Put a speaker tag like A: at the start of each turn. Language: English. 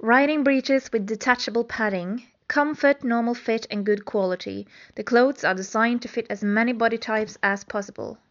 A: Riding breeches with detachable padding. Comfort, normal fit, and good quality. The clothes are designed to fit as many body types as possible.